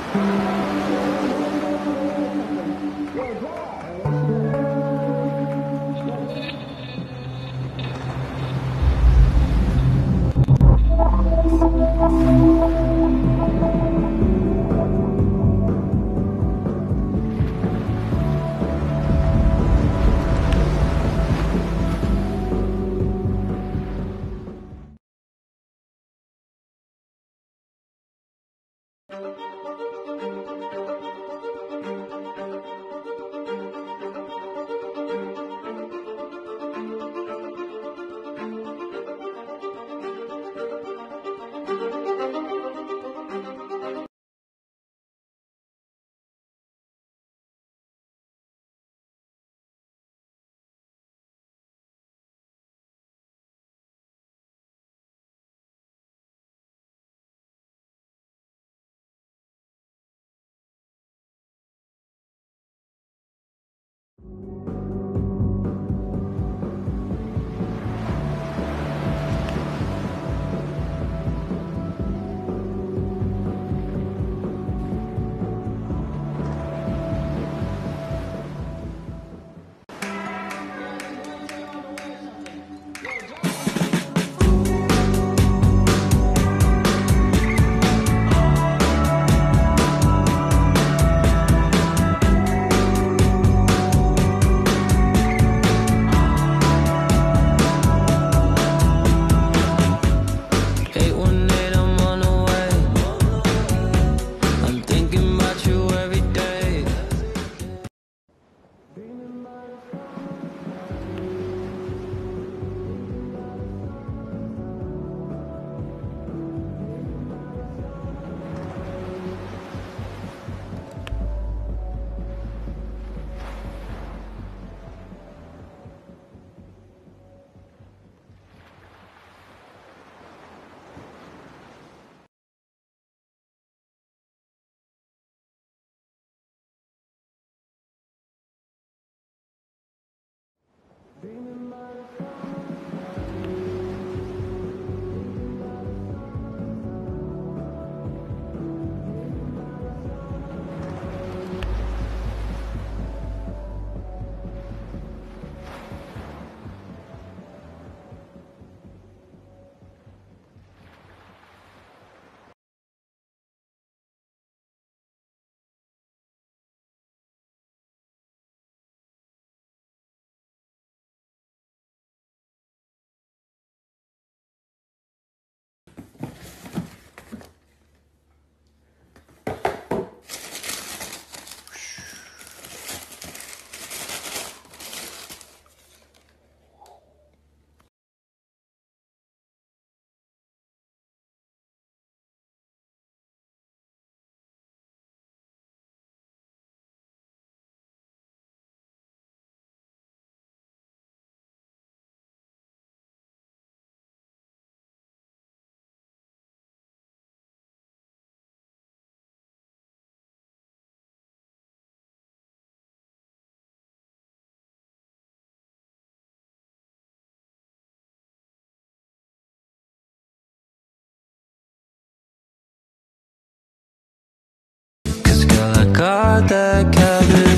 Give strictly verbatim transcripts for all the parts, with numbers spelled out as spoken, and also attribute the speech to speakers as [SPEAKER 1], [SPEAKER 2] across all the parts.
[SPEAKER 1] got that cabin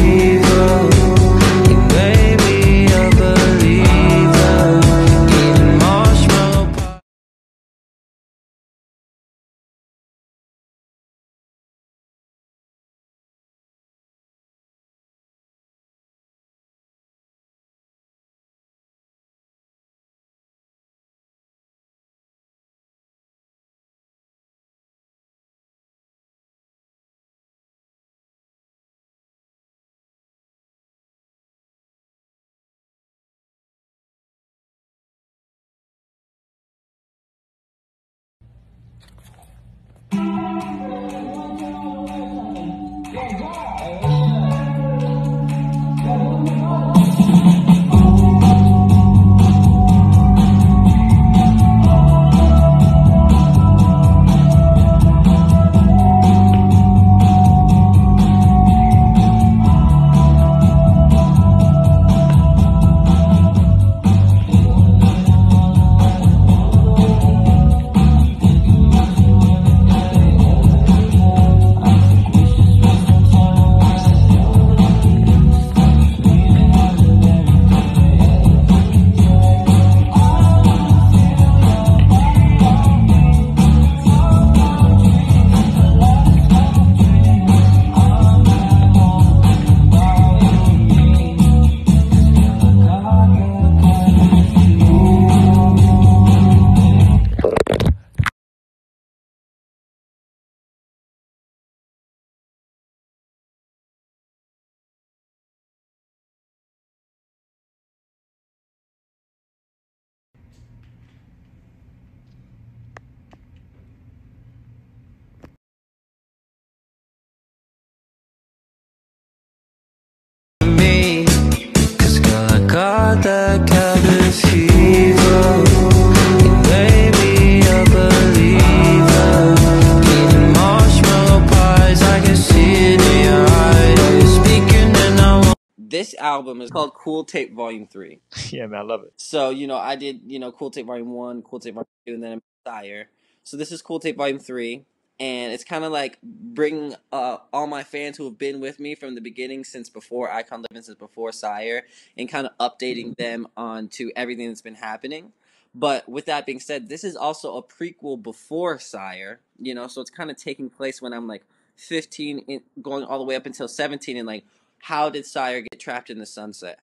[SPEAKER 1] fever. You made me a believer. Eating marshmallow pie.
[SPEAKER 2] this album is called Cool Tape Volume three.
[SPEAKER 3] Yeah, man, I love it.
[SPEAKER 2] So, you know, I did, you know, Cool Tape Volume one, Cool Tape Volume two, and then Sire. So this is Cool Tape Volume three, and it's kind of like bringing uh, all my fans who have been with me from the beginning since before Icon Living, since before Sire, and kind of updating them on to everything that's been happening. But with that being said, this is also a prequel before Sire, you know, so it's kind of taking place when I'm like fifteen, in, going all the way up until seventeen, and like, how did Sire get trapped in the sunset?